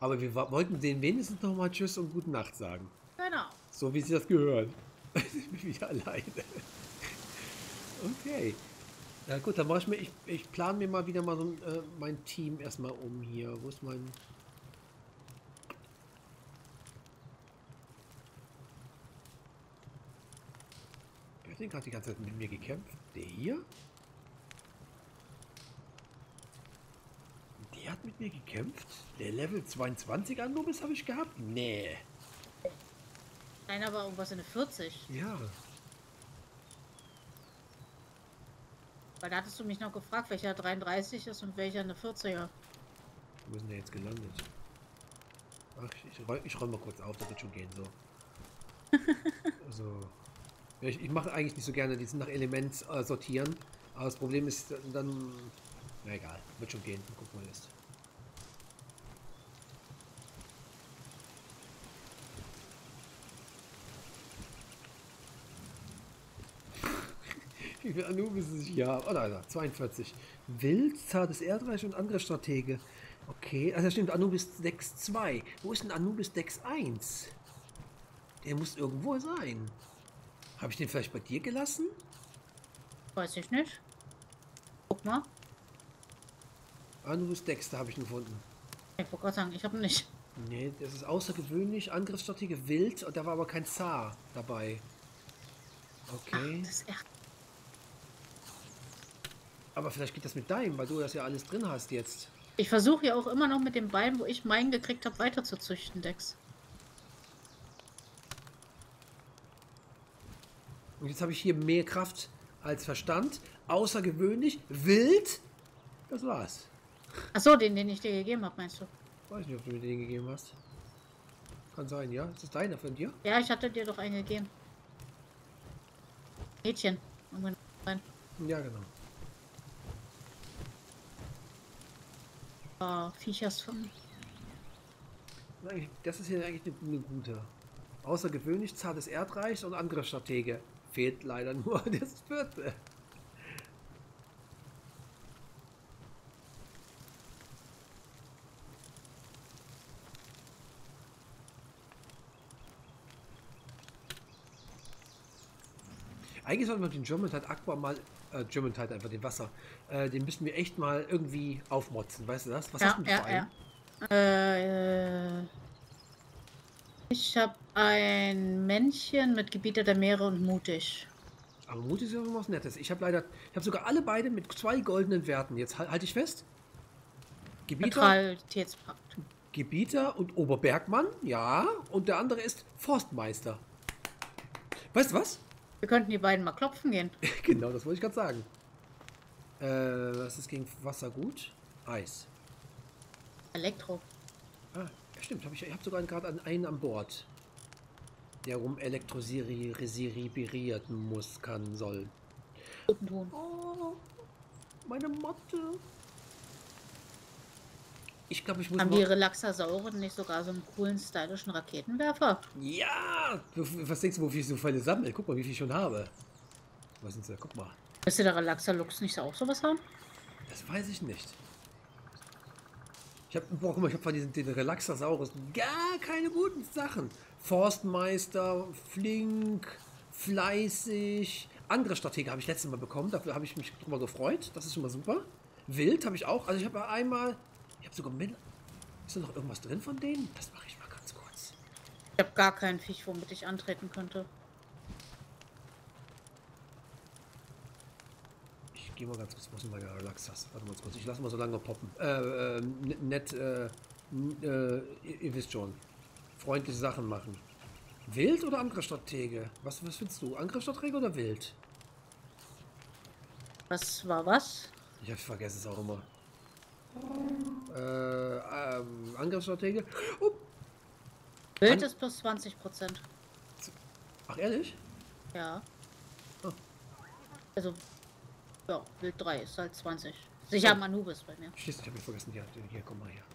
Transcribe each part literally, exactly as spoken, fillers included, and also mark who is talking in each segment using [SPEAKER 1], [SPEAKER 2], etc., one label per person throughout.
[SPEAKER 1] Aber wir wa- wollten denen wenigstens noch mal Tschüss und Gute Nacht sagen.
[SPEAKER 2] Genau.
[SPEAKER 1] So wie sie das gehört. Ich bin wieder alleine. Okay. Na gut, dann mache ich mir, ich, ich plane mir mal wieder mal so ein, äh, mein Team erstmal um hier. Wo ist mein... Wer hat denn gerade die ganze Zeit mit mir gekämpft? Der hier? Der hat mit mir gekämpft? Der Level zweiundzwanzig Anubis habe ich gehabt? Nee.
[SPEAKER 2] Einer war irgendwas in der vierzig.
[SPEAKER 1] Ja.
[SPEAKER 2] Weil da hattest du mich noch gefragt, welcher dreiunddreißig ist und welcher eine vierziger.
[SPEAKER 1] Wo ist denn der jetzt gelandet? Ach, ich, räu- ich räume mal kurz auf, das wird schon gehen, so. So. Ja, ich, ich mache eigentlich nicht so gerne diesen nach Element äh, sortieren. Aber das Problem ist äh, dann... Na egal, wird schon gehen. Mal gucken, mal ist. Wie viel Anubis ist es ja? Oh, da ist er, zweiundvierzig. Wild, zartes Erdreich und andere Stratege. Okay, also da stimmt, Anubis Dex zwei. Wo ist denn Anubis Dex eins? Der muss irgendwo sein. Habe ich den vielleicht bei dir gelassen?
[SPEAKER 2] Weiß ich nicht. Guck mal.
[SPEAKER 1] Anubis Dex, da habe ich ihn gefunden.
[SPEAKER 2] Ich wollte gerade sagen, ich habe nicht.
[SPEAKER 1] Nee, das ist außergewöhnlich. Angriffsstratege wild. Und da war aber kein Zar dabei. Okay.
[SPEAKER 2] Ach, das ist echt.
[SPEAKER 1] Aber vielleicht geht das mit deinem, weil du das ja alles drin hast jetzt.
[SPEAKER 2] Ich versuche ja auch immer noch mit dem Bein, wo ich meinen gekriegt habe, weiter zu züchten, Dex.
[SPEAKER 1] Und jetzt habe ich hier mehr Kraft als Verstand. Außergewöhnlich. Wild. Das war's.
[SPEAKER 2] Achso, den, den ich dir gegeben habe, meinst du?
[SPEAKER 1] Weiß nicht, ob du mir den gegeben hast. Kann sein, ja. Ist das deiner von dir?
[SPEAKER 2] Ja, ich hatte dir doch einen gegeben. Mädchen. Irgendwann rein.
[SPEAKER 1] Ja, genau.
[SPEAKER 2] Oh, Viechers von.
[SPEAKER 1] Eigentlich- Das ist hier eigentlich eine, eine gute. Außergewöhnlich zartes Erdreich und andere Stratege. Fehlt leider nur das vierte. Eigentlich sollten wir den German Tide Aqua mal, äh, German Tide einfach den Wasser, äh, den müssen wir echt mal irgendwie aufmotzen, weißt du das? Was hast
[SPEAKER 2] Ja,
[SPEAKER 1] du denn für
[SPEAKER 2] ja,
[SPEAKER 1] einen?
[SPEAKER 2] ja. Äh, ich habe ein Männchen mit Gebieter der Meere und mutig.
[SPEAKER 1] Aber Mut ist ja immer was Nettes. Ich habe leider, ich habe sogar alle beide mit zwei goldenen Werten. Jetzt halt, halte ich fest. Gebieter,
[SPEAKER 2] Neutralitätspakt.
[SPEAKER 1] Gebieter und Oberbergmann, ja. Und der andere ist Forstmeister. Weißt du was?
[SPEAKER 2] Wir könnten die beiden mal klopfen gehen.
[SPEAKER 1] Genau, das wollte ich gerade sagen. Äh, was ist gegen Wasser gut? Eis.
[SPEAKER 2] Elektro.
[SPEAKER 1] Ah, ja stimmt. Hab ich ich habe sogar gerade einen an Bord. Der rum elektrisiert muss, kann, soll.
[SPEAKER 2] Guten Ton.
[SPEAKER 1] Oh, meine Motte. Ich glaube, ich muss
[SPEAKER 2] Haben
[SPEAKER 1] mal...
[SPEAKER 2] die Relaxasauren nicht sogar so einen coolen, stylischen Raketenwerfer?
[SPEAKER 1] Ja! Was denkst du, wofür ich so viele sammle? Guck mal, wie viel ich schon habe. Was sind sie? Guck mal.
[SPEAKER 2] Müsste der Relaxalux nicht auch sowas haben?
[SPEAKER 1] Das weiß ich nicht. Ich habe, boah, guck mal, ich habe von diesen den Relaxasaurus gar keine guten Sachen. Forstmeister, flink, fleißig. Andere Stratege habe ich letztes Mal bekommen. Dafür habe ich mich drüber gefreut. Das ist schon mal super. Wild habe ich auch. Also ich habe einmal... Ich habe sogar... Mit, ist da noch irgendwas drin von denen? Das mache ich mal ganz kurz.
[SPEAKER 2] Ich habe gar keinen Viech, womit ich antreten könnte.
[SPEAKER 1] Ich gehe mal ganz kurz, was ist meine Relaxas? Warte mal kurz, ich lasse mal so lange poppen. Äh, äh, nett, äh, äh, ihr, ihr wisst schon. Freundliche Sachen machen. Wild oder Angriffsstratege? Was, was findest du? Angriffsstratege oder wild?
[SPEAKER 2] Was war was?
[SPEAKER 1] Ich hab, vergesse es auch immer. Äh, ähm, Angriffsstratege. Oh.
[SPEAKER 2] Wild
[SPEAKER 1] An
[SPEAKER 2] ist plus zwanzig Prozent.
[SPEAKER 1] Ach, ehrlich?
[SPEAKER 2] Ja.
[SPEAKER 1] Oh.
[SPEAKER 2] Also, ja, Wild drei ist halt zwanzig. Sicher
[SPEAKER 1] Oh.
[SPEAKER 2] Anubis bei mir.
[SPEAKER 1] Schieß, ich hab mich vergessen. Hier, hier, komm mal her.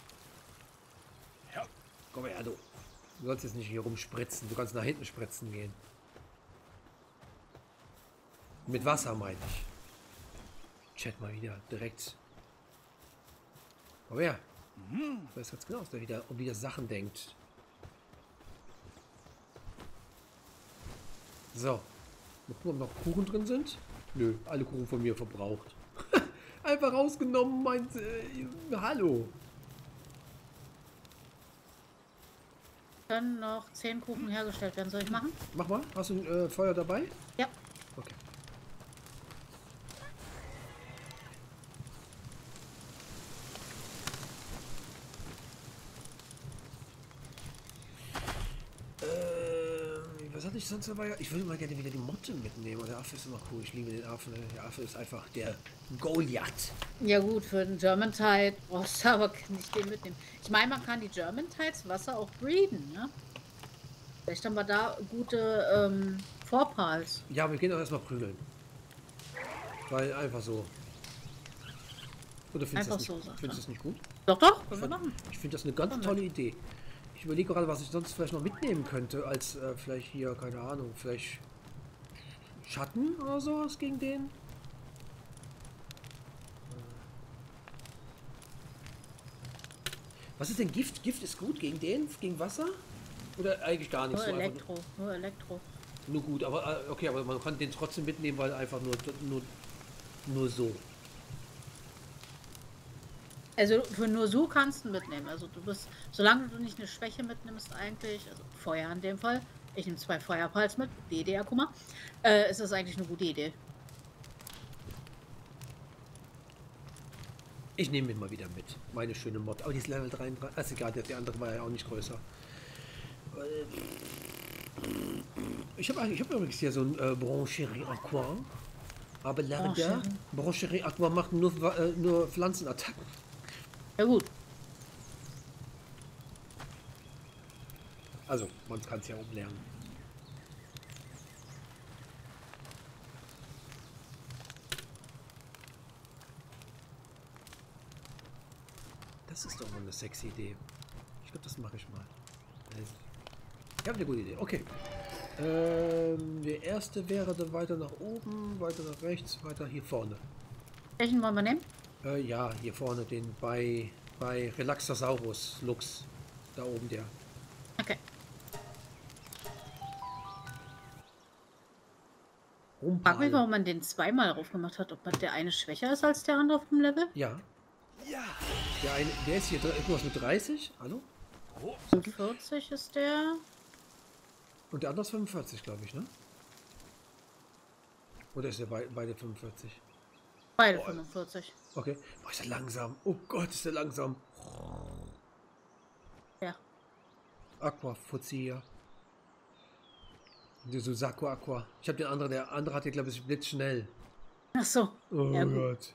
[SPEAKER 1] Ja. Komm mal her, du. Du sollst jetzt nicht hier rumspritzen. Du kannst nach hinten spritzen gehen. Mit Wasser, meine ich. Chat mal wieder. Direkt. Komm her. Ich weiß ganz genau, dass der wieder um wieder Sachen denkt. So. Mal gucken, ob noch Kuchen drin sind. Nö, alle Kuchen von mir verbraucht. Einfach rausgenommen, meint, äh, hallo.
[SPEAKER 2] Können noch zehn Kuchen hergestellt werden. Soll ich machen?
[SPEAKER 1] Mach mal. Hast du ein äh, Feuer dabei?
[SPEAKER 2] Ja.
[SPEAKER 1] Okay. Ähm, was hatte ich sonst dabei? Ich würde mal gerne wieder die Motte mitnehmen. Der Affe ist immer cool. Ich liebe den Affen. Der Affe ist einfach der Goliath.
[SPEAKER 2] Ja gut, für den German Tide brauchst du aber nicht den mitnehmen. Ich meine, man kann die German Tides Wasser auch breeden, ne? Vielleicht haben wir da gute ähm, Vorpals.
[SPEAKER 1] Ja, wir gehen auch erstmal prügeln. Weil einfach so. Oder findest du das,
[SPEAKER 2] Einfach
[SPEAKER 1] nicht-
[SPEAKER 2] so, sagt
[SPEAKER 1] findest du
[SPEAKER 2] er.
[SPEAKER 1] das nicht gut?
[SPEAKER 2] Doch, doch,
[SPEAKER 1] Ich,
[SPEAKER 2] können wir
[SPEAKER 1] fand-
[SPEAKER 2] machen.
[SPEAKER 1] ich finde das eine ganz
[SPEAKER 2] Machen wir.
[SPEAKER 1] tolle Idee. Ich überlege gerade, was ich sonst vielleicht noch mitnehmen könnte, als äh, vielleicht hier, keine Ahnung, vielleicht Schatten oder sowas gegen den. Was ist denn Gift? Gift ist gut gegen den, gegen Wasser? Oder eigentlich gar nicht
[SPEAKER 2] Nur
[SPEAKER 1] so? Einfach
[SPEAKER 2] Elektro, nur Elektro.
[SPEAKER 1] nur gut, aber äh, okay, aber man kann den trotzdem mitnehmen, weil einfach nur, nur, nur so.
[SPEAKER 2] Also für nur so kannst du mitnehmen. Also du bist, solange du nicht eine Schwäche mitnimmst eigentlich, also Feuer in dem Fall, ich nehme zwei Feuerpals mit, die Idee, guck mal, äh, ist das eigentlich eine gute Idee.
[SPEAKER 1] Ich nehme ihn mal wieder mit. Meine schöne Mod. Aber die ist Level dreiunddreißig. Also egal, der, der andere war ja auch nicht größer. Ich habe ich hab übrigens hier so ein äh, Brancherie Aqua. Aber leider,
[SPEAKER 2] Brancherie.
[SPEAKER 1] Brancherie Aqua macht nur, äh, nur Pflanzenattacken.
[SPEAKER 2] Ja gut,
[SPEAKER 1] Also, man kann es ja umlernen. Das ist doch mal eine sexy Idee. Ich glaube, das mache ich mal. Ich habe eine gute Idee. Okay. Ähm, der erste wäre dann weiter nach oben, weiter nach rechts, weiter hier vorne.
[SPEAKER 2] welchen wollen wir nehmen?
[SPEAKER 1] Äh, ja, hier vorne, den bei, bei Relaxosaurus Lux. Da oben der.
[SPEAKER 2] Okay. Frag mich,
[SPEAKER 1] Rumpal.
[SPEAKER 2] warum man den zweimal drauf gemacht hat, ob man der eine schwächer ist als der andere auf dem Level.
[SPEAKER 1] Ja. Der eine, der ist hier drin, irgendwas mit dreißig. Hallo?
[SPEAKER 2] vierzig ist der.
[SPEAKER 1] Und der andere ist fünfundvierzig, glaube ich, ne? Oder ist der bei, beide fünfundvierzig?
[SPEAKER 2] Beide
[SPEAKER 1] Boah.
[SPEAKER 2] fünfundvierzig.
[SPEAKER 1] Okay. Boah, ist der langsam. Oh Gott, ist der langsam.
[SPEAKER 2] Ja.
[SPEAKER 1] Aqua Fuzia. Der Suzaku Aqua. Ich habe den anderen, der andere hat hier, glaube ich, blitzschnell.
[SPEAKER 2] Ach so.
[SPEAKER 1] Oh
[SPEAKER 2] Ja, gut.
[SPEAKER 1] Gott.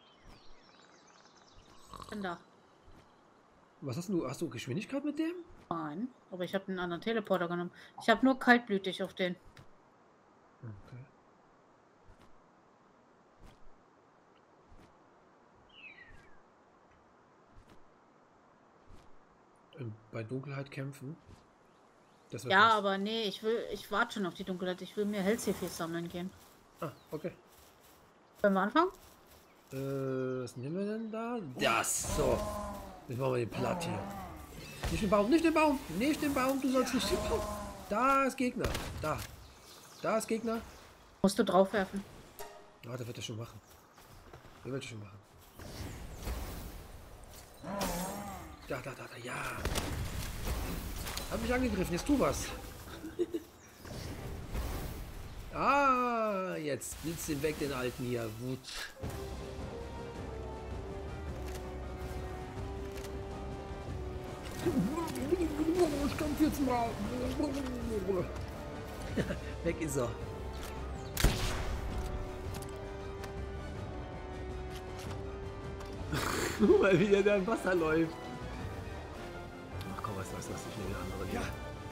[SPEAKER 2] Bin da.
[SPEAKER 1] Was hast du? Hast du Geschwindigkeit mit dem?
[SPEAKER 2] Nein, aber ich habe einen anderen Teleporter genommen. Ich habe nur kaltblütig auf den.
[SPEAKER 1] Okay. Ähm, Bei Dunkelheit kämpfen? Das wird
[SPEAKER 2] Ja,
[SPEAKER 1] was.
[SPEAKER 2] aber nee, ich will, ich warte schon auf die Dunkelheit. Ich will mir Hellseefies sammeln gehen.
[SPEAKER 1] Ah, okay.
[SPEAKER 2] Wollen wir anfangen?
[SPEAKER 1] Äh, was nehmen wir denn da? Das, so. Jetzt machen wir den platt hier. Nicht den Baum, nicht den Baum, nicht den Baum, du sollst nicht den Baum. Da ist Gegner, da. Da ist Gegner.
[SPEAKER 2] Musst du draufwerfen.
[SPEAKER 1] Ja, der wird das schon machen. Der wird das schon machen. Da, da, da, da, ja. Hat mich angegriffen, jetzt tu was. Ah, jetzt blitzt den weg, den alten hier. Wut. Ich komm jetzt mal. Weg ist er. Guck mal, wie er da im Wasser läuft. Ach komm, was, was, was, ich nehme den anderen hier.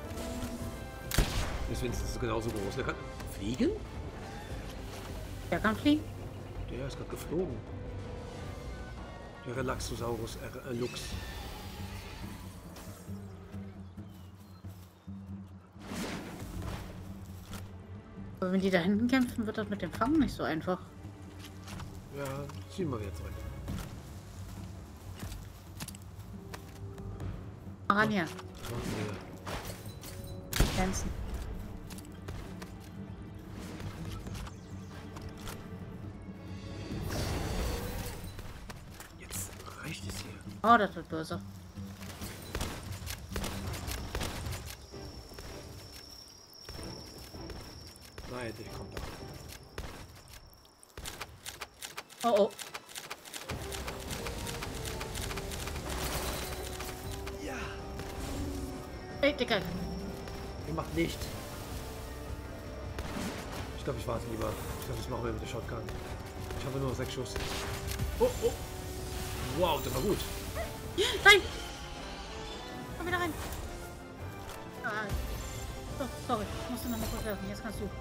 [SPEAKER 1] Jetzt ist es genauso groß. Der kann fliegen?
[SPEAKER 2] Der kann fliegen.
[SPEAKER 1] Der ist gerade geflogen. Der Relaxosaurus äh, Lux.
[SPEAKER 2] Aber wenn die da hinten kämpfen, wird das mit dem Fangen nicht so einfach.
[SPEAKER 1] Ja, ziehen wir jetzt rein.
[SPEAKER 2] ran hier.
[SPEAKER 1] Okay.
[SPEAKER 2] Tanzen.
[SPEAKER 1] Jetzt reicht es hier.
[SPEAKER 2] Oh, das wird böse.
[SPEAKER 1] Nein, der kommt da.
[SPEAKER 2] Oh, oh.
[SPEAKER 1] Ja.
[SPEAKER 2] Ey, Dicker.
[SPEAKER 1] Ihr macht nicht. Ich glaube, ich warte lieber. Ich glaube, das machen wir mit der Shotgun. Ich habe nur noch sechs Schuss. Oh, oh. Wow, das war gut.
[SPEAKER 2] Nein! Komm wieder rein. Ah. So, sorry. Ich musste noch mal kurz helfen. Jetzt kannst du.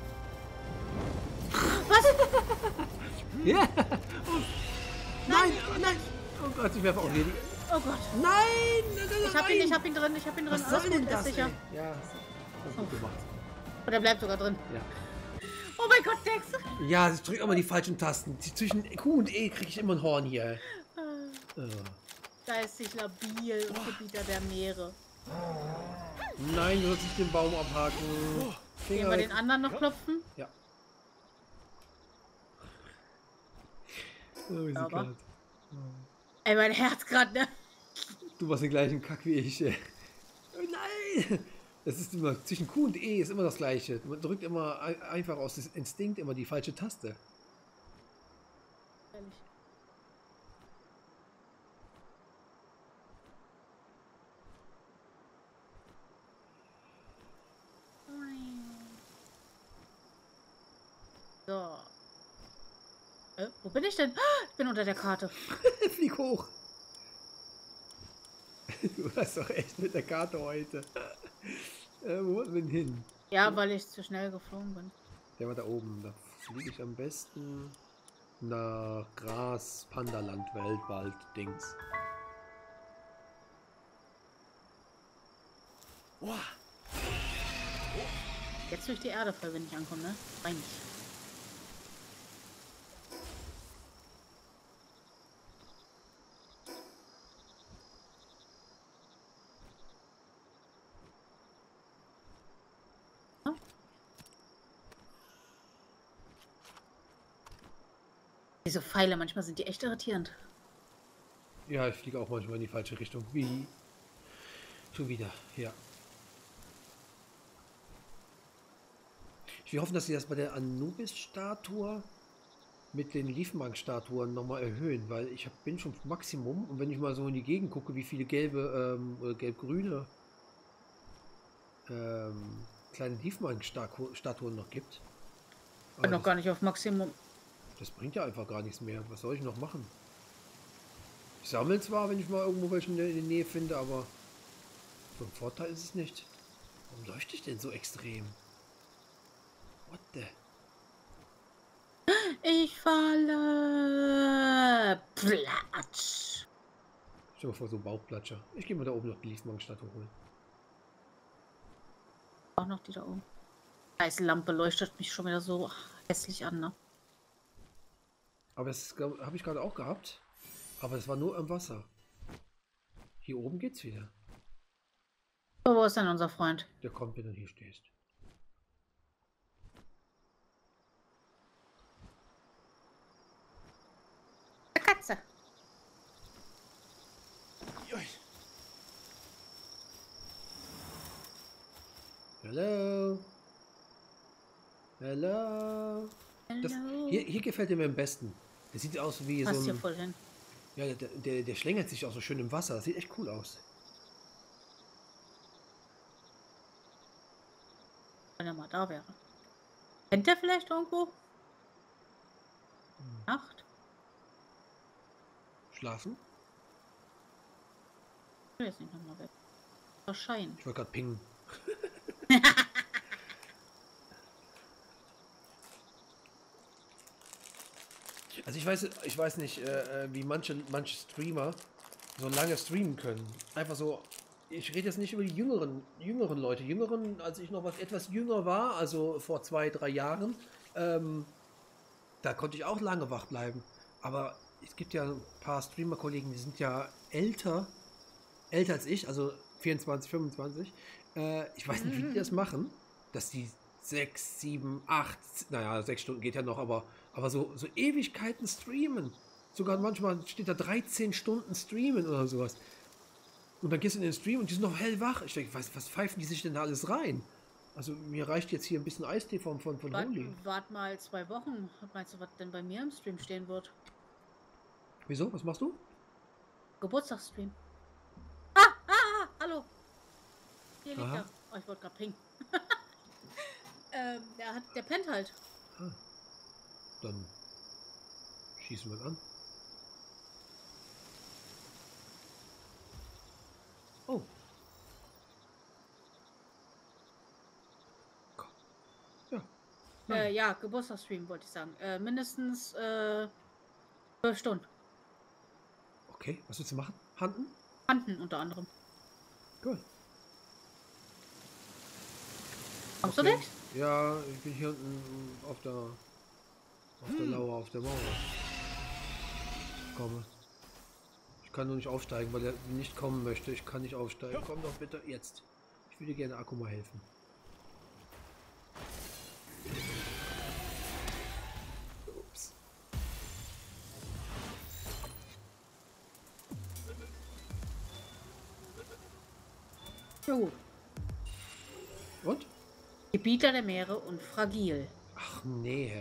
[SPEAKER 2] Was?
[SPEAKER 1] Ja. Oh. Nein, oh nein. Oh Gott, ich werfe auch hier die.
[SPEAKER 2] Oh Gott.
[SPEAKER 1] Nein! nein, nein
[SPEAKER 2] Ich hab ihn, ich hab ihn drin, ich hab ihn drin.
[SPEAKER 1] Was
[SPEAKER 2] Alles
[SPEAKER 1] soll
[SPEAKER 2] gut,
[SPEAKER 1] denn
[SPEAKER 2] ist
[SPEAKER 1] das,
[SPEAKER 2] sicher.
[SPEAKER 1] ey? Ja, das ist gut gemacht.
[SPEAKER 2] Und er bleibt sogar drin.
[SPEAKER 1] Ja.
[SPEAKER 2] Oh mein Gott, Dex!
[SPEAKER 1] Ja, ich drücke immer die falschen Tasten. Zwischen Q und E kriege ich immer ein Horn hier.
[SPEAKER 2] Ah,
[SPEAKER 1] Oh.
[SPEAKER 2] geistig labil und Gebieter der Meere.
[SPEAKER 1] Nein, du sollst nicht den Baum abhaken.
[SPEAKER 2] Gehen wir
[SPEAKER 1] weg.
[SPEAKER 2] den anderen noch klopfen?
[SPEAKER 1] Ja. Oh, ist
[SPEAKER 2] Aber-
[SPEAKER 1] kalt.
[SPEAKER 2] Ey, mein Herz gerade, ne?
[SPEAKER 1] Du warst den gleichen Kack wie ich. ey. Oh nein! Das ist immer, zwischen Q und E ist immer das gleiche. Man drückt immer ein- einfach aus dem Instinkt immer die falsche Taste.
[SPEAKER 2] Ehrlich. So. Äh, wo bin ich denn? Ah, ich bin unter der Karte.
[SPEAKER 1] Flieg hoch! Du hast doch echt mit der Karte heute. Äh, wo wollen wir denn hin?
[SPEAKER 2] Ja, weil ich zu schnell geflogen bin.
[SPEAKER 1] Der war da oben. Da fliege ich am besten nach Gras, Pandaland, Weltwald, Dings. Boah.
[SPEAKER 2] Jetzt durch die Erde voll, wenn ich ankomme, ne? Rein nicht. Diese Pfeile, manchmal sind die echt irritierend.
[SPEAKER 1] Ja, ich fliege auch manchmal in die falsche Richtung. Wie? Schon wieder, ja. Ich will hoffen, dass sie das bei der Anubis-Statue mit den Liefmark-Statuen nochmal erhöhen, weil ich hab, bin schon Maximum und wenn ich mal so in die Gegend gucke, wie viele gelbe, ähm, oder gelb-grüne ähm, kleine Liefmark-Statuen noch gibt.
[SPEAKER 2] Ich bin
[SPEAKER 1] Aber
[SPEAKER 2] noch gar nicht auf Maximum.
[SPEAKER 1] das, das bringt ja einfach gar nichts mehr. Was soll ich noch machen? Ich sammle zwar, wenn ich mal irgendwo welche in der Nähe finde, aber so ein Vorteil ist es nicht. Warum leuchte ich denn so extrem? What the?
[SPEAKER 2] Ich falle. Platsch.
[SPEAKER 1] Stell dir mal vor, so ein Bauchplatscher. Ich gehe mal da oben noch die Liefmark-Statue holen.
[SPEAKER 2] Auch noch die da oben. Scheiß Lampe leuchtet mich schon wieder so hässlich an, ne?
[SPEAKER 1] Aber das habe ich gerade auch gehabt. Aber es war nur im Wasser. Hier oben geht's wieder.
[SPEAKER 2] So, wo ist denn unser Freund?
[SPEAKER 1] Der kommt, wenn du hier stehst.
[SPEAKER 2] Der Katze.
[SPEAKER 1] Hallo. Hallo. Das,
[SPEAKER 2] Hallo.
[SPEAKER 1] hier, hier gefällt er mir am besten. Der sieht aus wie
[SPEAKER 2] Passt
[SPEAKER 1] so
[SPEAKER 2] hier
[SPEAKER 1] ein...
[SPEAKER 2] voll hin.
[SPEAKER 1] Ja, der, der, der schlängert sich auch so schön im Wasser. Das sieht echt cool aus.
[SPEAKER 2] Wenn er mal da wäre. Kennt der vielleicht irgendwo? Nacht?
[SPEAKER 1] Schlafen?
[SPEAKER 2] Ich will jetzt nicht nochmal weg. Wahrscheinlich.
[SPEAKER 1] Ich wollte gerade pingen. Also ich weiß, ich weiß nicht, äh, wie manche, manche Streamer so lange streamen können. Einfach so, ich rede jetzt nicht über die jüngeren, jüngeren Leute. Jüngeren, als ich noch was etwas jünger war, also vor zwei, drei Jahren, ähm, da konnte ich auch lange wach bleiben. Aber es gibt ja ein paar Streamer-Kollegen, die sind ja älter, älter als ich, also vierundzwanzig, fünfundzwanzig. Äh, ich weiß nicht, wie die das machen, dass die sechs, sieben, acht, naja, sechs Stunden geht ja noch, aber, aber so, so Ewigkeiten streamen. Sogar manchmal steht da dreizehn Stunden streamen oder sowas. Und dann gehst du in den Stream und die sind noch hellwach. Ich denke, was, was pfeifen die sich denn da alles rein? Also mir reicht jetzt hier ein bisschen Eistee von, von, von
[SPEAKER 2] Wart,
[SPEAKER 1] Holy.
[SPEAKER 2] wart mal zwei Wochen. Meinst du, was denn bei mir im Stream stehen wird?
[SPEAKER 1] Wieso? Was machst du?
[SPEAKER 2] Geburtstagsstream. Ah, ah, ah, hallo. Hier liegt
[SPEAKER 1] Aha.
[SPEAKER 2] er. Oh, ich wollte gerade ping. ähm, der, hat, der pennt halt.
[SPEAKER 1] Ah, dann schießen wir an. Oh. Ja.
[SPEAKER 2] Äh, ja, Geburtstagsstream wollte ich sagen. Äh, mindestens äh, zwölf Stunden.
[SPEAKER 1] Okay, was willst du machen? Handen?
[SPEAKER 2] Handen unter anderem.
[SPEAKER 1] Cool.
[SPEAKER 2] Kommst
[SPEAKER 1] Okay.
[SPEAKER 2] du nicht?
[SPEAKER 1] Ja, ich bin hier unten auf der auf der Lauer, auf der Mauer. Ich komme. Ich kann nur nicht aufsteigen, weil er nicht kommen möchte. Ich kann nicht aufsteigen. Komm doch bitte jetzt. Ich würde gerne Akku mal helfen. Ups.
[SPEAKER 2] Ja, gut.
[SPEAKER 1] Und?
[SPEAKER 2] Gebieter der Meere und fragil.
[SPEAKER 1] Ach nee.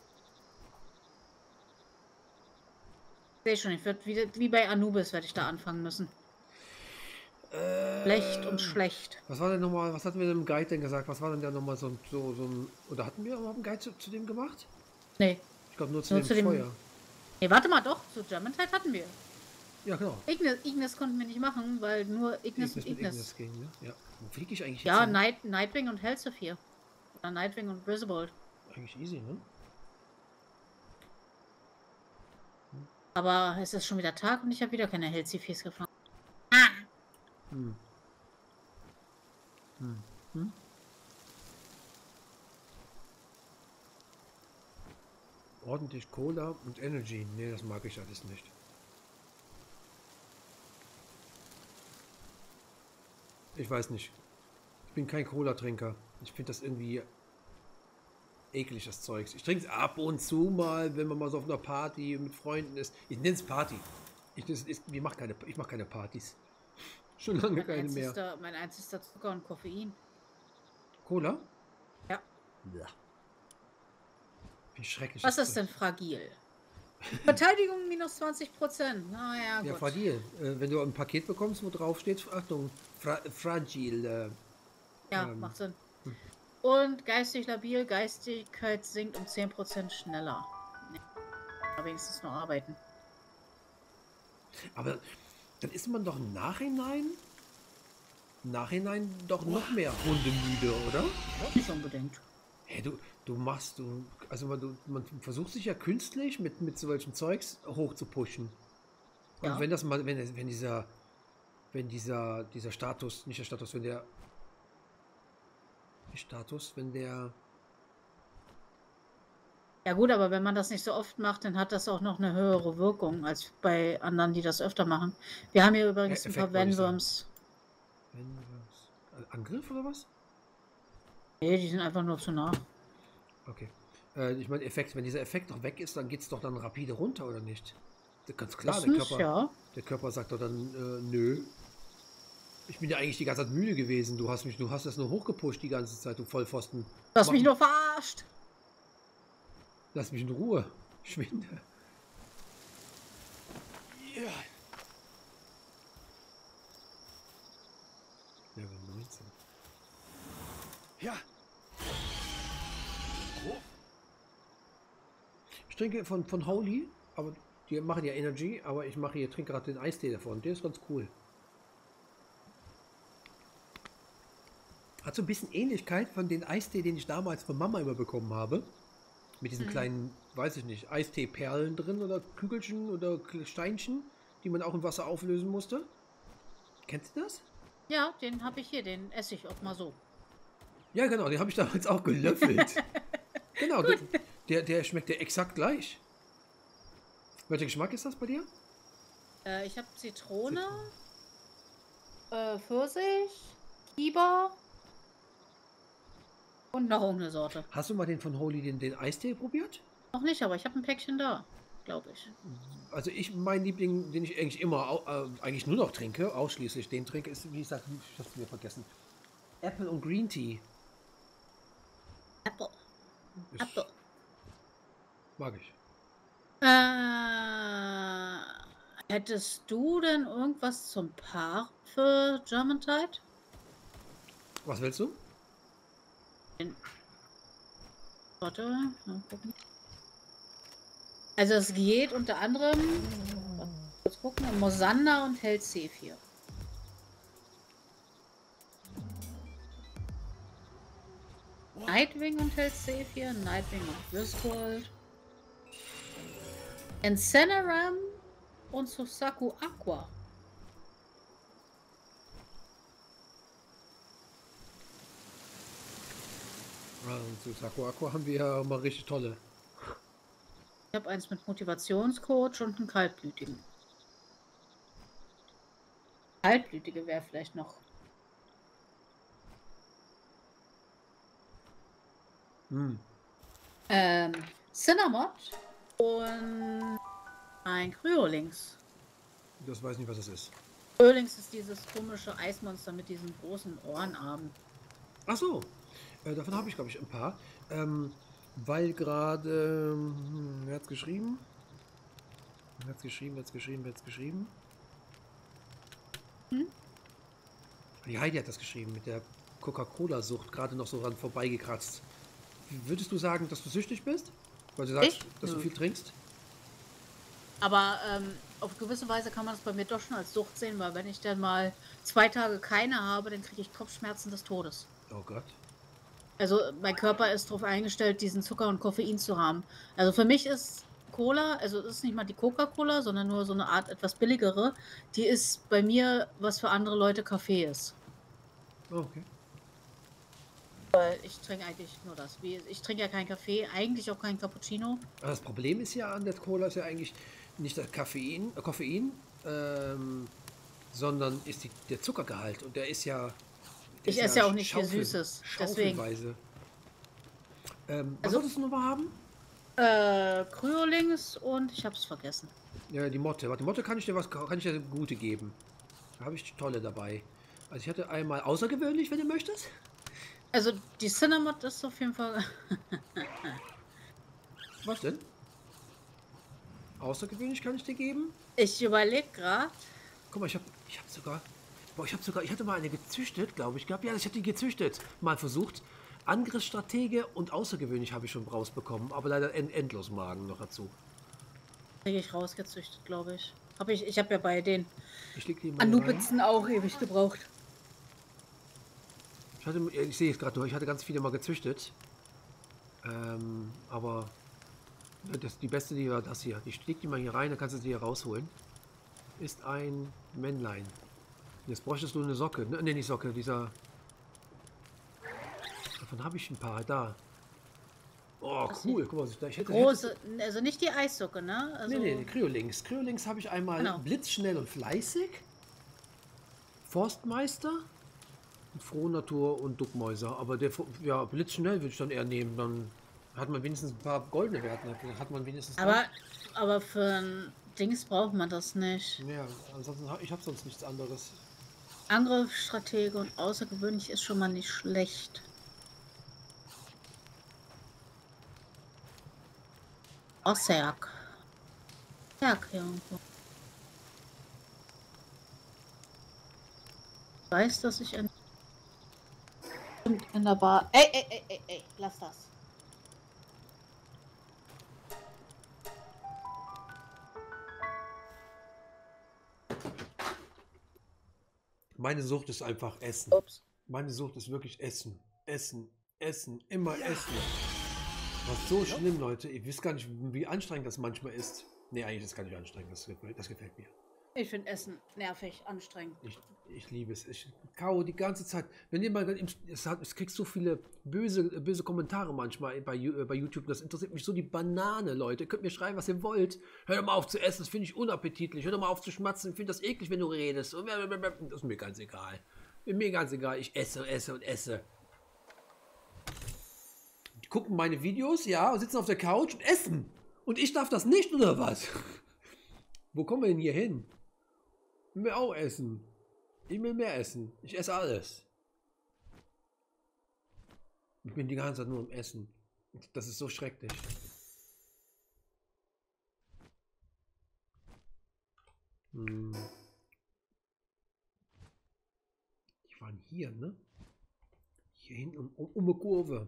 [SPEAKER 2] Sehe schon, ich werde wieder wie bei Anubis werde ich da anfangen müssen.
[SPEAKER 1] Äh,
[SPEAKER 2] Schlecht und schlecht.
[SPEAKER 1] Was war denn nochmal, was hatten wir dem Guide denn gesagt? Was war denn da nochmal so, so, so ein, oder hatten wir überhaupt einen Guide zu, zu dem gemacht?
[SPEAKER 2] Nee.
[SPEAKER 1] Ich glaube nur zu
[SPEAKER 2] Nur
[SPEAKER 1] dem
[SPEAKER 2] zu dem-
[SPEAKER 1] Feuer.
[SPEAKER 2] Nee, warte mal, doch, zu Germantide hatten wir.
[SPEAKER 1] Ja, genau.
[SPEAKER 2] Ignis, Ignis konnten wir nicht machen, weil nur Ignis
[SPEAKER 1] Ignis
[SPEAKER 2] und
[SPEAKER 1] mit
[SPEAKER 2] Ignis.
[SPEAKER 1] Ignis ging, ne? Ja. Wo fliege ich eigentlich
[SPEAKER 2] Ja,
[SPEAKER 1] hin?
[SPEAKER 2] Night, Nightwing und Hellsaphir. Oder Nightwing und Griswold.
[SPEAKER 1] Eigentlich easy, ne?
[SPEAKER 2] Aber es ist schon wieder Tag und ich habe wieder keine Hellsaphirs gefangen.
[SPEAKER 1] Hm. Hm. Hm? Ordentlich Cola und Energy. Nee, das mag ich alles nicht. Ich weiß nicht. Ich bin kein Cola-Trinker. Ich finde das irgendwie eklig, das Zeugs. Ich trinke es ab und zu mal, wenn man mal so auf einer Party mit Freunden ist. Ich nenne es Party. Ich, das ist, ich mache keine, ich mach keine Partys. Schon lange
[SPEAKER 2] Mein
[SPEAKER 1] keine mehr.
[SPEAKER 2] einzigster, mein einzigster Zucker und Koffein.
[SPEAKER 1] Cola?
[SPEAKER 2] Ja.
[SPEAKER 1] Ja. Wie schrecklich.
[SPEAKER 2] Was
[SPEAKER 1] das
[SPEAKER 2] ist
[SPEAKER 1] Zeug.
[SPEAKER 2] denn fragil? Verteidigung minus zwanzig Prozent. Naja,
[SPEAKER 1] Ja,
[SPEAKER 2] gut.
[SPEAKER 1] fragil. Äh, wenn du ein Paket bekommst, wo drauf steht, Achtung, fra fragil. Äh,
[SPEAKER 2] Ja,
[SPEAKER 1] ähm,
[SPEAKER 2] macht Sinn. Und geistig labil, Geistigkeit sinkt um zehn Prozent schneller. Nee. Aber wenigstens nur arbeiten.
[SPEAKER 1] aber dann ist man doch im Nachhinein, im Nachhinein doch noch mehr hundemüde, oder?
[SPEAKER 2] Nicht unbedingt.
[SPEAKER 1] Hey, du, du machst, du, also man, du, man versucht sich ja künstlich mit, mit solchen Zeugs hoch zu pushen. Und
[SPEAKER 2] Ja.
[SPEAKER 1] wenn das mal, wenn, wenn dieser, wenn dieser, dieser Status, nicht der Status, wenn der, nicht Status, wenn der,
[SPEAKER 2] Ja gut, aber wenn man das nicht so oft macht, dann hat das auch noch eine höhere Wirkung als bei anderen, die das öfter machen. Wir haben hier übrigens
[SPEAKER 1] Äh,
[SPEAKER 2] ein paar
[SPEAKER 1] Effekt wollte ich sagen.
[SPEAKER 2] Vanworms.
[SPEAKER 1] wenn was, Angriff oder was?
[SPEAKER 2] Nee, die sind einfach nur zu nah.
[SPEAKER 1] Okay. Äh, ich meine, Effekt, wenn dieser Effekt noch weg ist, dann geht es doch dann rapide runter, oder nicht? Das- Ganz klar, der
[SPEAKER 2] Erstens,
[SPEAKER 1] Körper,
[SPEAKER 2] ja.
[SPEAKER 1] der Körper sagt doch dann, äh, nö. Ich bin ja eigentlich die ganze Zeit müde gewesen. Du hast mich, du hast das nur hochgepusht die ganze Zeit, du Vollpfosten.
[SPEAKER 2] Du hast
[SPEAKER 1] Mach-
[SPEAKER 2] mich nur verarscht.
[SPEAKER 1] Lass mich in Ruhe. Schwinde. Ja. Level neunzehn.
[SPEAKER 3] Ja.
[SPEAKER 1] Ich trinke von, von Holy, aber die machen ja Energy, aber ich mache hier, trinke gerade den Eistee davon. Der ist ganz cool. Hat so ein bisschen Ähnlichkeit von den Eistee, den ich damals von Mama immer bekommen habe. Mit diesen kleinen, weiß ich nicht, Eistee-Perlen drin oder Kügelchen oder Steinchen, die man auch im Wasser auflösen musste. Kennst du das?
[SPEAKER 2] Ja, den habe ich hier, den esse ich auch mal so.
[SPEAKER 1] Ja, genau, den habe ich damals auch gelöffelt. Genau, der, der, der schmeckt ja exakt gleich. Welcher Geschmack ist das bei dir?
[SPEAKER 2] Äh, ich habe Zitrone, äh, Pfirsich, Kiba und noch irgendeine Sorte.
[SPEAKER 1] Hast du mal den von Holy, den, den Eistee probiert?
[SPEAKER 2] Noch nicht, aber ich habe ein Päckchen da, glaube ich.
[SPEAKER 1] Also ich, mein Liebling, den ich eigentlich immer, au- äh, eigentlich nur noch trinke, ausschließlich den trinke, ist, wie gesagt, ich hab's wieder vergessen. Apple und Green Tea.
[SPEAKER 2] Apple.
[SPEAKER 1] Ist,
[SPEAKER 2] Apple.
[SPEAKER 1] mag ich.
[SPEAKER 2] Äh, hättest du denn irgendwas zum Paar für German Tide?
[SPEAKER 1] Was willst du?
[SPEAKER 2] Warte, mal gucken. Also es geht unter anderem, kurz gucken, um Mosander und Held C vier. Nightwing und Held C vier, Nightwing und Griswold. Incineram und Susaku Aqua.
[SPEAKER 1] Ja, und zu Saku Aqua haben wir ja mal richtig tolle.
[SPEAKER 2] Ich habe eins mit Motivationscoach und einen kaltblütigen. Kaltblütige wäre vielleicht noch.
[SPEAKER 1] Hm.
[SPEAKER 2] Ähm, Cinnamon und ein Kryolings.
[SPEAKER 1] Das weiß nicht, was das ist.
[SPEAKER 2] Kryolings ist dieses komische Eismonster mit diesen großen Ohrenarmen.
[SPEAKER 1] Ach so, äh, davon habe ich, glaube ich, ein paar. Ähm, weil gerade, ähm, wer hat's geschrieben? Wer hat's geschrieben, wer hat's geschrieben, wer hat's geschrieben?
[SPEAKER 2] Hm?
[SPEAKER 1] Die Heidi hat das geschrieben, mit der Coca-Cola-Sucht gerade noch so ran vorbeigekratzt. Würdest du sagen, dass du süchtig bist? Weil du sagst,
[SPEAKER 2] Ich?
[SPEAKER 1] dass du
[SPEAKER 2] Nö.
[SPEAKER 1] viel trinkst?
[SPEAKER 2] Aber ähm, auf gewisse Weise kann man das bei mir doch schon als Sucht sehen, weil wenn ich dann mal zwei Tage keine habe, dann kriege ich Kopfschmerzen des Todes.
[SPEAKER 1] Oh Gott.
[SPEAKER 2] Also mein Körper ist darauf eingestellt, diesen Zucker und Koffein zu haben. Also für mich ist Cola, also es ist nicht mal die Coca-Cola, sondern nur so eine Art etwas billigere, die ist bei mir, was für andere Leute Kaffee ist.
[SPEAKER 1] Oh, okay.
[SPEAKER 2] Weil ich trinke eigentlich nur das. Wie, ich trinke ja keinen Kaffee, eigentlich auch keinen Cappuccino.
[SPEAKER 1] Aber das Problem ist ja an der Cola ist ja eigentlich nicht das Koffein, äh, Koffein ähm, sondern ist die, der Zuckergehalt. Und der ist ja. Der
[SPEAKER 2] Ich
[SPEAKER 1] ist
[SPEAKER 2] esse ja auch nicht viel
[SPEAKER 1] Schaufel-
[SPEAKER 2] Süßes, deswegen.
[SPEAKER 1] Schaufelweise. Ähm, was
[SPEAKER 2] Also-
[SPEAKER 1] solltest du nochmal haben?
[SPEAKER 2] Äh, Kryolings und ich hab's vergessen.
[SPEAKER 1] Ja, die Motte. Warte, Motte kann ich dir was, kann ich dir eine gute geben. Da habe ich tolle dabei. Also ich hatte einmal außergewöhnlich, wenn du möchtest.
[SPEAKER 2] Also die Cinnamon ist auf jeden Fall.
[SPEAKER 1] Was denn? Außergewöhnlich kann ich dir geben.
[SPEAKER 2] Ich überlege gerade.
[SPEAKER 1] Guck mal, ich habe ich hab sogar, boah, ich habe sogar, ich hatte mal eine gezüchtet, glaube ich, gehabt. Ja, ich hatte die gezüchtet, mal versucht. Angriffsstratege und außergewöhnlich habe ich schon rausbekommen, aber leider end endlos Magen noch dazu.
[SPEAKER 2] Kriege ich rausgezüchtet, glaube ich. Hab ich ich habe ja bei den
[SPEAKER 1] Ich leg die mal hier rein.
[SPEAKER 2] Anubitzen auch ewig gebraucht.
[SPEAKER 1] Ich, hatte, ich sehe es gerade nur, ich hatte ganz viele mal gezüchtet. Ähm, aber das, die beste, die war das hier. Ich leg die mal hier rein, dann kannst du sie hier rausholen. Ist ein Männlein. Jetzt bräuchtest du eine Socke. Ne, nicht Socke, dieser. Davon habe ich ein paar da. Oh,
[SPEAKER 2] Was
[SPEAKER 1] cool. Guck mal, ich hätte.
[SPEAKER 2] Große, also nicht die Eissucke, ne? Also,
[SPEAKER 1] Nee, nee, die Kryolings. Kryolings habe ich einmal
[SPEAKER 2] Genau.
[SPEAKER 1] blitzschnell und fleißig. Forstmeister. Frohnatur und Duckmäuser. Aber der ja, blitzschnell würde ich dann eher nehmen. Dann hat man wenigstens ein paar goldene Werte. Dann hat man wenigstens.
[SPEAKER 2] aber, aber für ein Dings braucht man das nicht.
[SPEAKER 1] Ja, ansonsten hab, ich habe sonst nichts anderes.
[SPEAKER 2] Angriffsstratege und außergewöhnlich ist schon mal nicht schlecht. Osserk. Berg hier irgendwo. Ich weiß, dass ich in, in der Bar. Ey, ey, ey, ey, ey, lass das.
[SPEAKER 1] Meine Sucht ist einfach Essen.
[SPEAKER 2] Ups.
[SPEAKER 1] Meine Sucht ist wirklich Essen. Essen. Essen. Immer Essen. Das ist so schlimm, Leute. Ihr wisst gar nicht, wie anstrengend das manchmal ist. Nee, eigentlich ist das gar nicht anstrengend. Das gefällt, das gefällt mir.
[SPEAKER 2] Ich finde Essen nervig, anstrengend.
[SPEAKER 1] Ich, ich liebe es. Ich kau die ganze Zeit. Wenn ihr mal, es, hat, es kriegst so viele böse, böse Kommentare manchmal bei, bei YouTube. Das interessiert mich so die Banane, Leute. Ihr könnt mir schreiben, was ihr wollt. Hör doch mal auf zu essen, das finde ich unappetitlich. Hör doch mal auf zu schmatzen, ich finde das eklig, wenn du redest. Das ist mir ganz egal. Mir ganz egal. Ich esse, esse und esse. Die gucken meine Videos, ja, und sitzen auf der Couch und essen. Und ich darf das nicht, oder was? Wo kommen wir denn hier hin? Ich will auch essen. Ich will mehr essen. Ich esse alles. Ich bin die ganze Zeit nur am Essen. Das ist so schrecklich. Hm. Die waren hier, ne? Hier hinten um, um, um eine Kurve.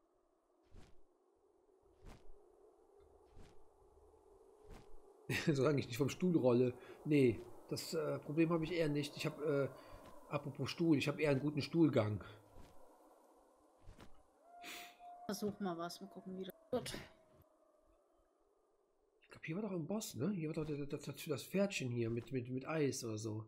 [SPEAKER 1] Solange ich nicht vom Stuhl rolle. Nee, das äh, Problem habe ich eher nicht. Ich habe, äh, apropos Stuhl, ich habe eher einen guten Stuhlgang.
[SPEAKER 2] Versuch mal was, mal gucken, wie das wird.
[SPEAKER 1] Ich glaube, hier war doch ein Boss, ne? Hier war doch das, das, das Pferdchen hier mit, mit, mit Eis oder so.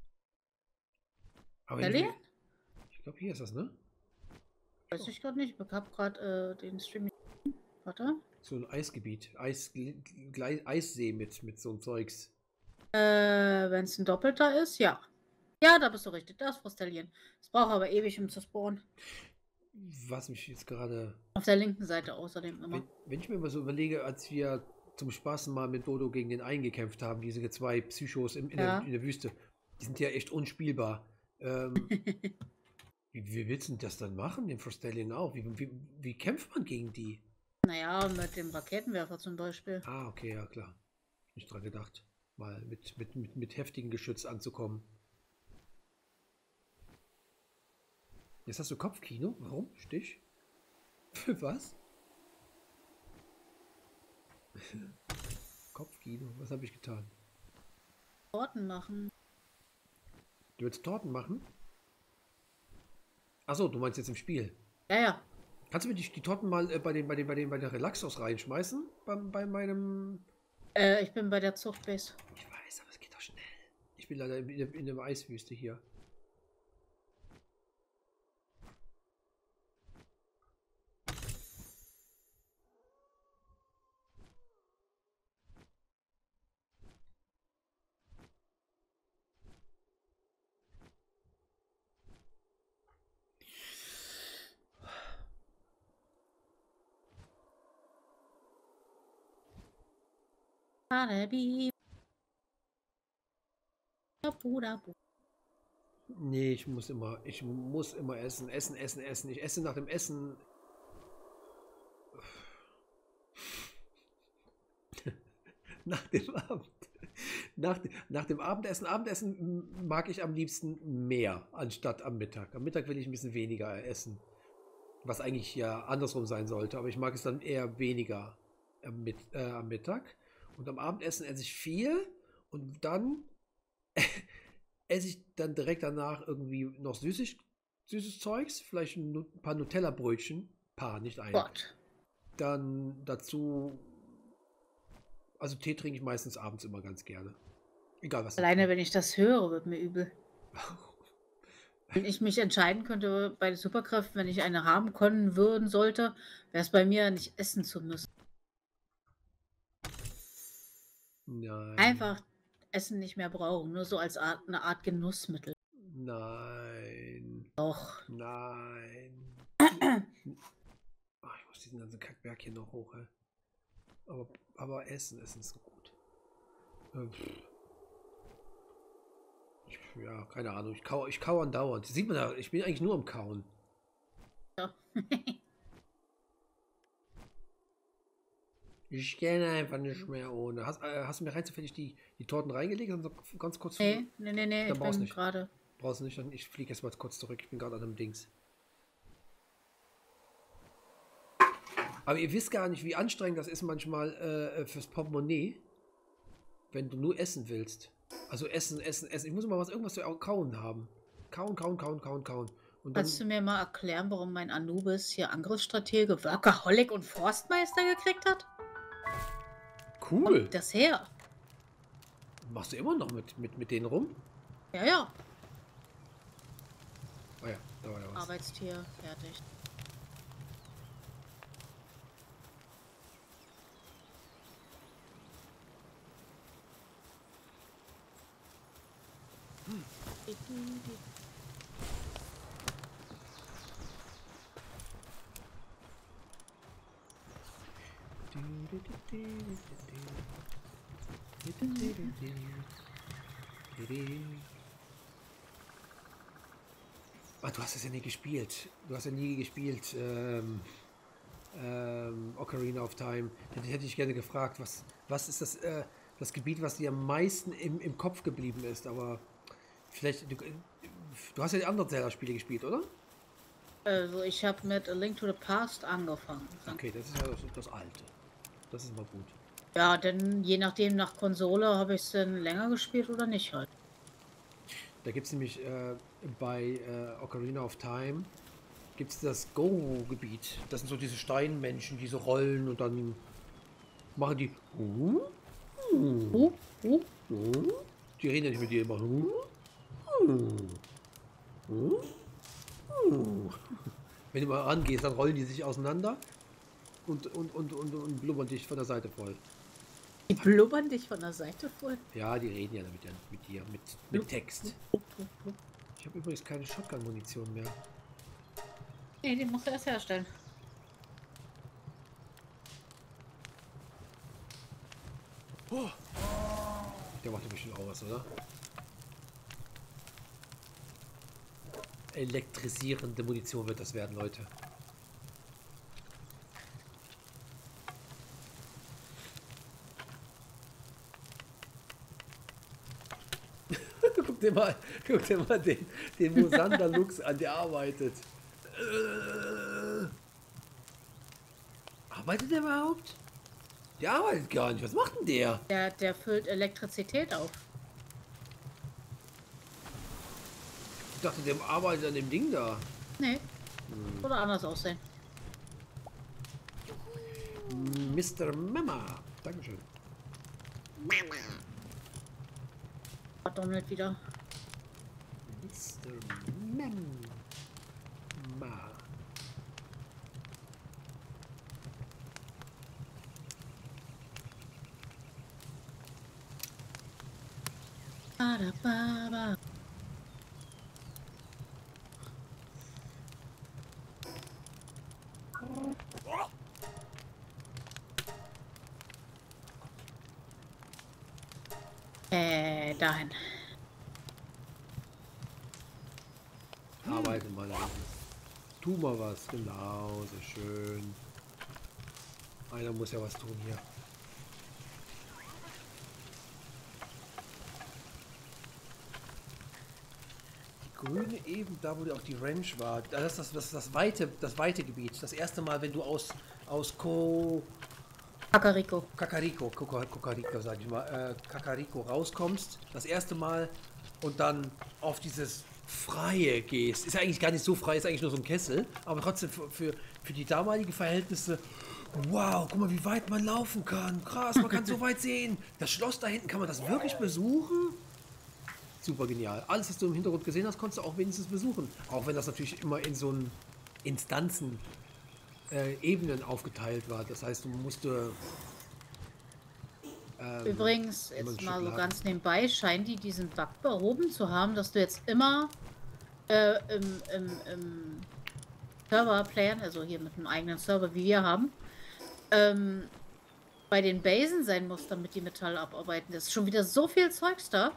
[SPEAKER 1] Aber
[SPEAKER 2] Ehrlich?
[SPEAKER 1] Ich glaube, hier ist das, ne?
[SPEAKER 2] Weiß ich gerade nicht. Ich habe gerade äh, den Stream. Warte.
[SPEAKER 1] So ein Eisgebiet. Eis, Eissee mit, mit so einem Zeugs.
[SPEAKER 2] Äh, wenn es ein doppelter ist, ja. Ja, da bist du richtig. Das ist Frostelien. Es braucht aber ewig, um zu spawnen.
[SPEAKER 1] Was mich jetzt gerade...
[SPEAKER 2] Auf der linken Seite außerdem immer.
[SPEAKER 1] Wenn, wenn ich mir mal so überlege, als wir zum Spaß mal mit Dodo gegen den einen gekämpft haben, diese zwei Psychos in, in,
[SPEAKER 2] Ja.
[SPEAKER 1] der, in der Wüste, die sind ja echt unspielbar. Ähm, wie, wie willst du das dann machen, den Frostelien auch? Wie, wie, wie kämpft man gegen die?
[SPEAKER 2] Naja, mit dem Raketenwerfer zum Beispiel.
[SPEAKER 1] Ah, okay, ja klar. Nicht dran gedacht, mal mit, mit, mit, mit heftigen Geschütz anzukommen. Jetzt hast du Kopfkino. Warum? Stich? Für was? Kopfkino? Was habe ich getan?
[SPEAKER 2] Torten machen.
[SPEAKER 1] Du willst Torten machen? Achso, du meinst jetzt im Spiel.
[SPEAKER 2] Ja, ja.
[SPEAKER 1] Kannst du mir die, die Torten mal äh, bei den bei den bei den bei der Relaxos reinschmeißen? Bei, bei meinem.
[SPEAKER 2] Äh, ich bin bei der Zuchtbase.
[SPEAKER 1] Ich weiß, aber es geht doch schnell. Ich bin leider in, in, in der Eiswüste hier. Nee, ich muss immer, ich muss immer essen, essen, essen, essen. Ich esse nach dem Essen. Nach dem Abend. Nach, nach dem Abendessen. Abendessen mag ich am liebsten mehr, anstatt am Mittag. Am Mittag will ich ein bisschen weniger essen. Was eigentlich ja andersrum sein sollte, aber ich mag es dann eher weniger am, Mit, äh, am Mittag. Und am Abendessen esse ich viel und dann esse ich dann direkt danach irgendwie noch süßes, süßes Zeugs, vielleicht ein paar Nutella-Brötchen, paar, nicht ein.
[SPEAKER 2] Gott.
[SPEAKER 1] Dann dazu, also Tee trinke ich meistens abends immer ganz gerne. Egal was.
[SPEAKER 2] Alleine wenn ich das höre, wird mir übel. Wenn ich mich entscheiden könnte bei den Superkräften, wenn ich eine haben können würden sollte, wäre es bei mir nicht essen zu müssen.
[SPEAKER 1] Nein.
[SPEAKER 2] Einfach Essen nicht mehr brauchen, nur so als Art, eine Art Genussmittel.
[SPEAKER 1] Nein.
[SPEAKER 2] Doch.
[SPEAKER 1] Nein. Ach, ich muss diesen ganzen Kackberg hier noch hoch. Ey. Aber, aber Essen, Essen ist so gut. Ähm, ich, ja, keine Ahnung. Ich kau, ich kau andauernd. Sieht man da, ich bin eigentlich nur am Kauen.
[SPEAKER 2] Ja.
[SPEAKER 1] Ich kenne einfach nicht mehr ohne. Hast, äh, hast du mir rein zufällig die, die Torten reingelegt? Also ganz kurz.
[SPEAKER 2] Nee, nee, nee, nee, ich bin gerade.
[SPEAKER 1] Brauchst du nicht, dann ich fliege jetzt mal kurz zurück. Ich bin gerade an einem Dings. Aber ihr wisst gar nicht, wie anstrengend das ist manchmal äh, fürs Portemonnaie, wenn du nur essen willst. Also essen, essen, essen. Ich muss immer was irgendwas zu kauen haben. Kauen, kauen, kauen, kauen, kauen. Und dann,
[SPEAKER 2] Kannst du mir mal erklären, warum mein Anubis hier Angriffsstratege, Workaholic und Forstmeister gekriegt hat?
[SPEAKER 1] cool.
[SPEAKER 2] Kommt das her?
[SPEAKER 1] Machst du immer noch mit, mit, mit denen rum?
[SPEAKER 2] Ja, ja.
[SPEAKER 1] Oh ja, da war ja was.
[SPEAKER 2] Arbeitstier, fertig.
[SPEAKER 1] Ah, du hast es ja nie gespielt. Du hast ja nie gespielt. Ähm, ähm, Ocarina of Time. Hätte, hätte ich gerne gefragt, was, was ist das, äh, das Gebiet, was dir am meisten im, im Kopf geblieben ist. Aber vielleicht, du, du hast ja die anderen Zelda-Spiele gespielt, oder?
[SPEAKER 2] Also ich habe mit A Link to the Past angefangen.
[SPEAKER 1] Okay, das ist ja das, das Alte. Das ist mal gut.
[SPEAKER 2] Ja, denn je nachdem nach Konsole habe ich es dann länger gespielt oder nicht halt.
[SPEAKER 1] Da gibt es nämlich äh, bei äh, Ocarina of Time gibt es das Go-Gebiet. Das sind so diese Steinmenschen, die so rollen und dann machen die. Uh,
[SPEAKER 2] Uh, uh.
[SPEAKER 1] uh, die reden ja nicht mit dir immer. Uh, uh, uh. Wenn du mal rangehst, dann rollen die sich auseinander und, und, und, und, und blubbern dich von der Seite voll.
[SPEAKER 2] Die blubbern dich von der Seite voll.
[SPEAKER 1] Ja, die reden ja mit, mit dir, mit, mit Text. Ich habe übrigens keine Shotgun-Munition mehr.
[SPEAKER 2] Nee, die musst du erst herstellen.
[SPEAKER 3] Oh,
[SPEAKER 1] Der macht ein bisschen aus, oder? Elektrisierende Munition wird das werden, Leute. Guck dir mal, guck dir mal den, den Mosander Lux an, der arbeitet. Äh, arbeitet der überhaupt? Der arbeitet gar nicht. Was macht denn der?
[SPEAKER 2] Der, der füllt Elektrizität auf.
[SPEAKER 1] Ich dachte, der arbeitet an dem Ding da.
[SPEAKER 2] Nee. Oder anders aussehen.
[SPEAKER 1] Mister Mama. Dankeschön.
[SPEAKER 2] Hat Donald wieder.
[SPEAKER 1] Mister Mama.
[SPEAKER 2] Ba-da-ba-ba. Äh, dahin.
[SPEAKER 1] Arbeite mal da. Tu mal was. Genau, so schön. Einer muss ja was tun hier. Die grüne eben, da wo auch die Ranch war. Das ist das, das, das, weite, das weite Gebiet. Das erste Mal, wenn du aus, aus Ko...
[SPEAKER 2] Kakariko.
[SPEAKER 1] Kakariko, Kakariko, sag ich mal, äh, Kakariko rauskommst, das erste Mal und dann auf dieses Freie gehst. Ist ja eigentlich gar nicht so frei, ist eigentlich nur so ein Kessel, aber trotzdem für, für, für die damaligen Verhältnisse, wow, guck mal, wie weit man laufen kann. Krass, man kann so weit sehen. Das Schloss da hinten, kann man das wirklich besuchen? Super genial. Alles, was du im Hintergrund gesehen hast, konntest du auch wenigstens besuchen. Auch wenn das natürlich immer in so einen Instanzen Äh, Ebenen aufgeteilt war. Das heißt, du musst äh, ähm,
[SPEAKER 2] Übrigens,
[SPEAKER 1] immer ein
[SPEAKER 2] jetzt
[SPEAKER 1] Stück
[SPEAKER 2] mal so
[SPEAKER 1] laden.
[SPEAKER 2] ganz nebenbei, scheinen die diesen Bug behoben zu haben, dass du jetzt immer äh, im, im, im Server-Player, also hier mit einem eigenen Server, wie wir haben, ähm, bei den Basen sein musst, damit die Metall abarbeiten. Das ist schon wieder so viel Zeugs da,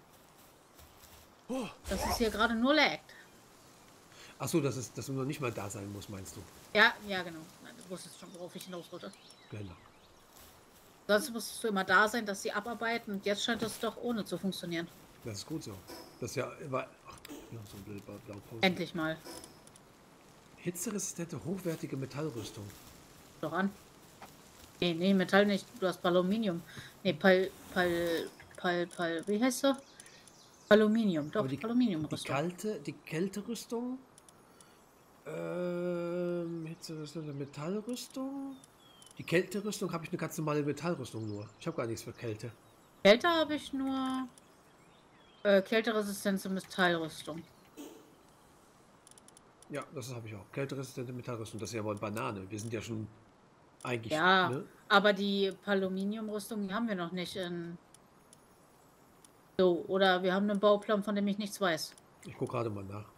[SPEAKER 3] oh,
[SPEAKER 2] dass es hier gerade nur laggt.
[SPEAKER 1] Achso, dass, es, dass du noch nicht mal da sein musst, meinst du?
[SPEAKER 2] Ja, ja, genau. Nein, du wusstest schon, worauf ich hinaus wollte.
[SPEAKER 1] Genau.
[SPEAKER 2] Sonst musstest du immer da sein, dass sie abarbeiten. Und jetzt scheint das doch ohne zu funktionieren.
[SPEAKER 1] Das ist gut so. Das ist ja immer. Ach, ja, so ein blöde Blaupause.
[SPEAKER 2] Endlich mal.
[SPEAKER 1] Hitzeresistente, hochwertige Metallrüstung.
[SPEAKER 2] Doch an. Nee, nee, Metall nicht. Du hast Aluminium. Nee, Pal, Pal, Pal, Pal, wie heißt sie? Aluminium. Doch,
[SPEAKER 1] Aber die, die
[SPEAKER 2] Aluminiumrüstung.
[SPEAKER 1] kalte, die Kälterüstung. Ähm, Hitzeresistente Metallrüstung. Die Kälterüstung habe ich eine ganz normale Metallrüstung nur. Ich habe gar nichts für Kälte.
[SPEAKER 2] Kälte habe ich nur äh, Kälteresistenz und Metallrüstung.
[SPEAKER 1] Ja, das habe ich auch. Kälteresistente Metallrüstung, das ist ja aber Banane. Wir sind ja schon eigentlich,
[SPEAKER 2] Ja,
[SPEAKER 1] ne?
[SPEAKER 2] aber die Paluminiumrüstung, die haben wir noch nicht in. So, oder wir haben einen Bauplan, von dem ich nichts weiß.
[SPEAKER 1] Ich gucke gerade mal nach.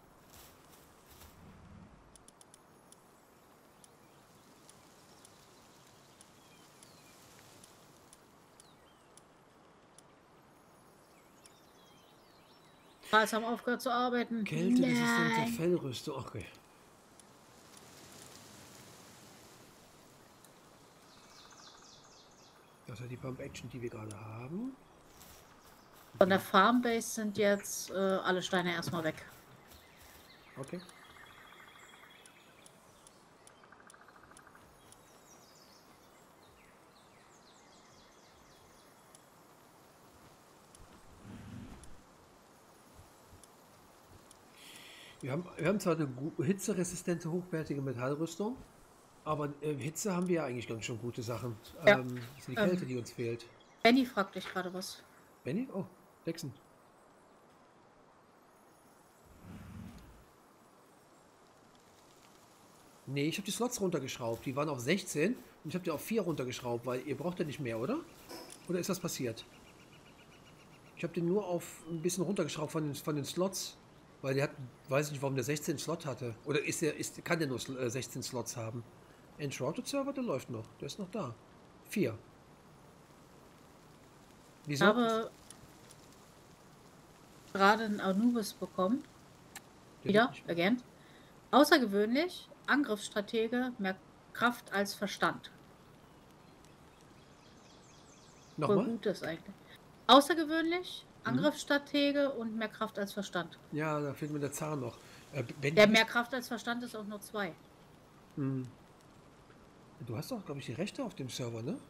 [SPEAKER 2] Karls haben aufgehört zu arbeiten.
[SPEAKER 1] Kälteresistente
[SPEAKER 2] Nein.
[SPEAKER 1] Fellrüstung, okay. Das ist ja die Pump-Action, die wir gerade haben.
[SPEAKER 2] Von der Farmbase sind jetzt äh, alle Steine erstmal weg.
[SPEAKER 1] Okay. Wir haben, wir haben zwar eine gu- hitzeresistente, hochwertige Metallrüstung, aber äh, Hitze haben wir ja eigentlich ganz schon gute Sachen.
[SPEAKER 2] Ja.
[SPEAKER 1] Ähm, das ist die
[SPEAKER 2] Ähm.
[SPEAKER 1] Kälte, die uns fehlt.
[SPEAKER 2] Benny fragt dich gerade was.
[SPEAKER 1] Benny? Oh, Dexen. Nee, ich habe die Slots runtergeschraubt. Die waren auf sechzehn und ich habe die auf vier runtergeschraubt, weil ihr braucht ja nicht mehr, oder? Oder ist das passiert? Ich habe den nur auf ein bisschen runtergeschraubt von den, von den Slots, weil der hat, weiß ich nicht, warum der sechzehn Slot hatte. Oder ist der, ist, kann der nur äh, sechzehn Slots haben? Enshrouded Server, der läuft noch. Der ist noch da. Vier.
[SPEAKER 2] Ich
[SPEAKER 1] Wieso?
[SPEAKER 2] habe gerade einen Anubis bekommen.
[SPEAKER 1] Der
[SPEAKER 2] Wieder,
[SPEAKER 1] wird nicht-
[SPEAKER 2] again. Außergewöhnlich, Angriffsstratege, mehr Kraft als Verstand. Voll
[SPEAKER 1] Nochmal?
[SPEAKER 2] gut ist eigentlich. Außergewöhnlich,
[SPEAKER 1] Mhm.
[SPEAKER 2] Angriffsstratege und mehr Kraft als Verstand.
[SPEAKER 1] Ja, da fehlt mir der Zahn noch. Äh, Benny,
[SPEAKER 2] Der
[SPEAKER 1] du
[SPEAKER 2] mehr
[SPEAKER 1] bist-
[SPEAKER 2] Kraft als Verstand ist auch nur zwei.
[SPEAKER 1] Hm. Du hast doch, glaube ich, die Rechte auf dem Server, ne?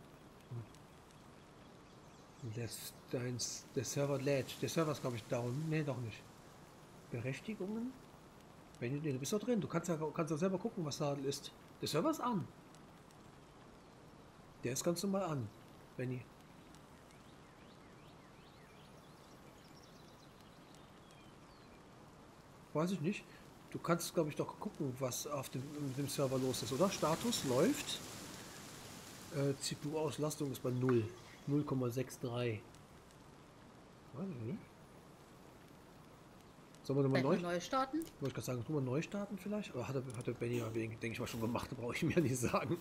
[SPEAKER 1] Hm. Der, ist- deins, der Server lädt. Der Server ist, glaube ich, down. Ne, doch nicht. Berechtigungen? Benny, nee, du bist doch drin. Du kannst ja kannst ja selber gucken, was da ist. Der Server ist an. Der ist ganz normal an, Benny. Weiß ich nicht. Du kannst, glaube ich, doch gucken, was auf dem, mit dem Server los ist, oder? Status läuft. Äh, C P U-Auslastung ist bei null. null Komma sechsundsechzig. Weiß ich nicht. Sollen wir nochmal
[SPEAKER 2] Vielleicht
[SPEAKER 1] neu?
[SPEAKER 2] mal neu starten.
[SPEAKER 1] Wollte ich gerade sagen, tun wir neu starten vielleicht? Aber hat er, hat der Benny ja, denke ich mal, schon gemacht, brauche ich ihm ja nicht sagen.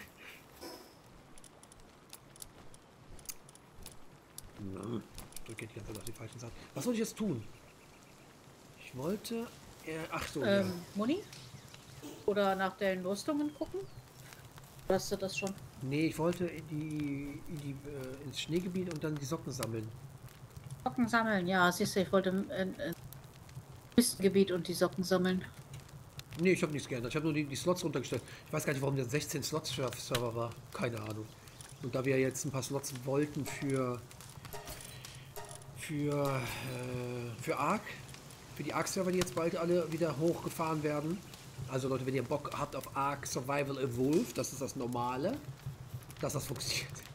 [SPEAKER 1] Na, ich drücke die ganze Zeit auf die falschen Sachen. Was soll ich jetzt tun? Ich wollte. Äh, ach so,
[SPEAKER 2] Ähm, Moni? Oder nach den Rüstungen gucken? Hast du das schon?
[SPEAKER 1] ja. Nee, ich wollte in die, in die, äh, ins Schneegebiet und dann die Socken sammeln.
[SPEAKER 2] Socken sammeln, ja, siehst du, ich wollte im in, in Küstengebiet und die Socken sammeln.
[SPEAKER 1] Nee, ich habe nichts geändert. Ich habe nur die, die Slots runtergestellt. Ich weiß gar nicht, warum der sechzehn Slots Server war. Keine Ahnung. Und da wir jetzt ein paar Slots wollten für für äh, für Ark, für die Ark-Server, die jetzt bald alle wieder hochgefahren werden. Also Leute, wenn ihr Bock habt auf Ark Survival Evolved, das ist das Normale, dass das funktioniert.